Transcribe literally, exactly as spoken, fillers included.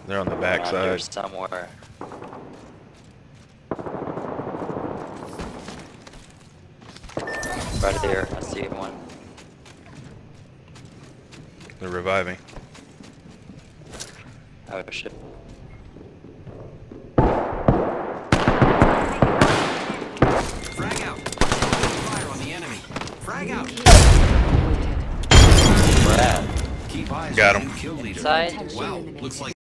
They're on the Around here backside. somewhere. Right here, I see one. They're reviving. Oh shit. Frag out. Fire on the enemy. Frag out. Where at? Keep eyes Got on him. the kill leader. Inside? Wow, looks like